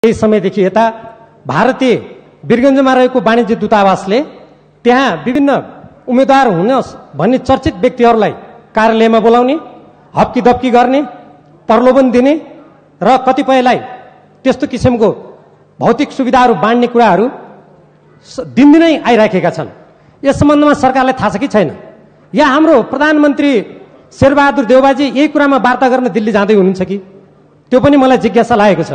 केही समयदेखि यता भारतीय वीरगञ्जमा रहेको वाणिज्य दूतावासले त्यहाँ विभिन्न उम्मेदवार हुन भन्ने चर्चित व्यक्तिहरूलाई कार्यालयमा बोलाउने, हप्की दप्की गर्ने, प्रलोभन दिने र कतिपयलाई त्यस्तो किसिमको भौतिक सुविधाहरू बाँड्ने कुराहरू दिनदिनै आइराखेका छन्। यस सम्बन्धमा सरकारलाई थाहा छ कि छैन? या हाम्रो प्रधानमन्त्री शेरबहादुर देउवाजी यही कुरामा वार्ता गर्न दिल्ली जाँदै हुनुहुन्छ कि? त्यो पनि मलाई जिज्ञासा लागेको छ।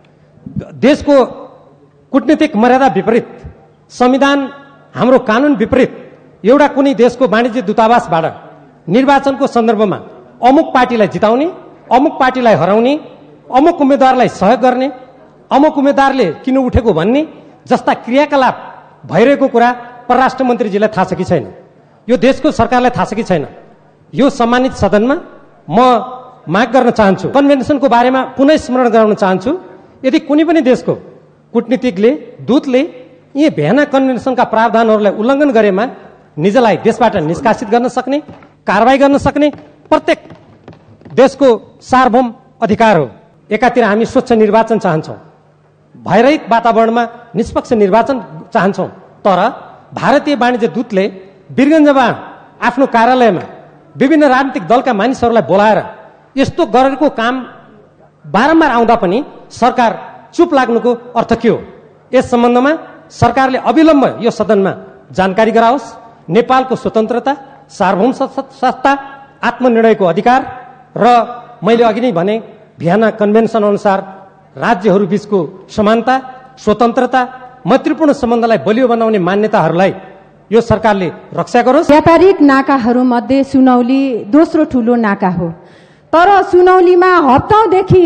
देशको कूटनीतिक मर्यादा विपरीत, संविधान हाम्रो कानुन विपरीत एउटा कुनै देशको वाणिज्य दूतावासबाट निर्वाचनको सन्दर्भमा अमुक पार्टीलाई जिताउने, अमुक पार्टीलाई हराउने, अमुक उम्मेदवारलाई सहयोग गर्ने, अमुक उम्मेदवारले किन उठेको भन्ने जस्ता क्रियाकलाप भइरहेको कुरा परराष्ट्र मन्त्रीजीलाई थाहा छ कि छैन? यो देशको सरकारलाई थाहा छ कि छैन? यो सम्मानित सदनमा म माग गर्न चाहन्छु, कन्भेन्सनको बारेमा पुनः स्मरण गराउन चाहन्छु। यदि कुनै पनि देशको कूटनीतिकले, दूतले यी भेना कन्भेन्सनका प्रावधानहरूलाई उल्लङ्घन गरेमा निजलाई देशबाट निष्कासित गर्न सक्ने, कारवाही गर्न सक्ने प्रत्येक देशको सार्वभौम अधिकार हो। एकातिर हामी स्वच्छ निर्वाचन चाहन्छौँ, भयरहित वातावरणमा निष्पक्ष निर्वाचन चाहन्छौँ, तर भारतीय वाणिज्य दूतले वीरगञ्जमा आफ्नो कार्यालयमा विभिन्न राजनीतिक दलका मानिसहरूलाई बोलाएर यस्तो गरेको काम बारम्बार आउँदा पनि सरकार चुप लाग्नुको अर्थ के हो? यस सम्बन्धमा सरकारले अविलम्ब यो सदनमा जानकारी गराओस्। नेपालको स्वतन्त्रता, सार्वभौम सत्ता, आत्मनिर्णयको अधिकार र मैले अघि नै भने भियना कन्भेन्सन अनुसार राज्यहरू बीचको समानता, स्वतन्त्रता, मैत्रीपूर्ण सम्बन्धलाई बलियो बनाउने मान्यताहरूलाई यो सरकारले रक्षा गरोस्। व्यापारिक नाकाहरू मध्ये सुनौली दोस्रो ठूलो नाका हो, तर सुनौलीमा हप्तौंदेखि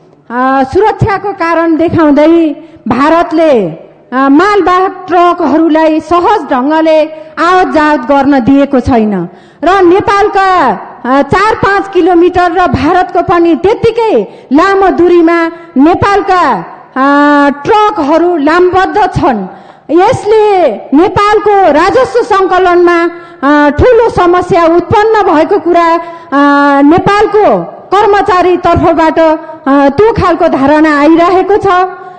सुरक्षाको कारण देखाउँदै भारतले मालवाहक ट्रकहरूलाई सहज ढंगले आवत जावत गर्न दिएको छैन र नेपालका 4-5 किलोमिटर र भारतको पनि त्यत्तिकै लामो दूरीमा नेपालका ट्रकहरू लामबद्ध छन्। यसले नेपालको राजस्व सङ्कलनमा ठूलो समस्या उत्पन्न भएको कुरा नेपालको कर्मचारी तर्फबाट त्यो खालको धारणा आइरहेको छ।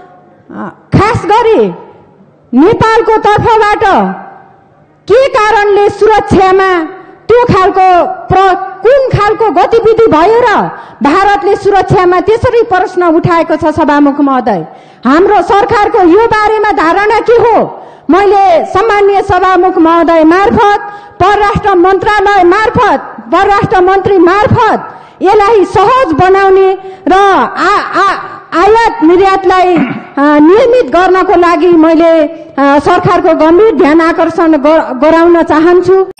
खास गरी नेपालको तर्फबाट के कारणले सुरक्षामा त्यो खालको कुन खालको गतिविधि भयो र भारतले सुरक्षामा त्यसरी प्रश्न उठाएको छ? सभामुख महोदय, हाम्रो सरकारको यो बारेमा धारणा के हो? मैले सम्माननीय सभामुख महोदय मार्फत, परराष्ट्र मन्त्रालय मार्फत, परराष्ट्र मन्त्री मार्फत यसलाई सहज बनाउने र आयात निर्यातलाई नियमित गर्नको लागि मैले सरकारको गम्भीर ध्यान आकर्षण गराउन चाहन्छु।